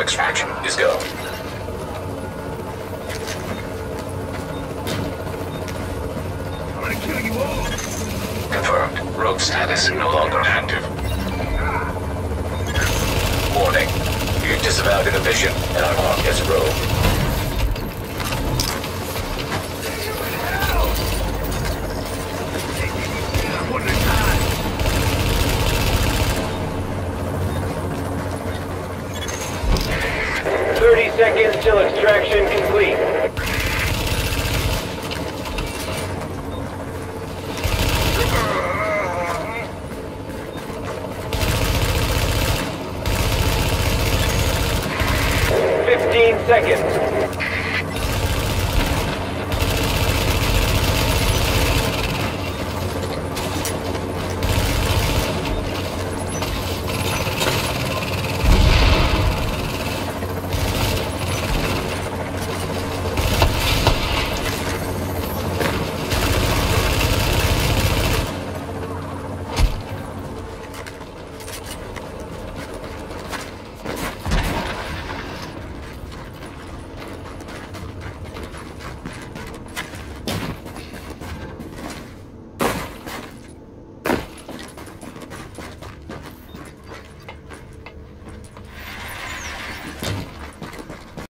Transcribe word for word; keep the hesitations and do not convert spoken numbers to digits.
extraction is go. I'm gonna kill you all. Confirmed. Rogue status no longer active. Warning. You've disavowed inhibition and are marked as rogue.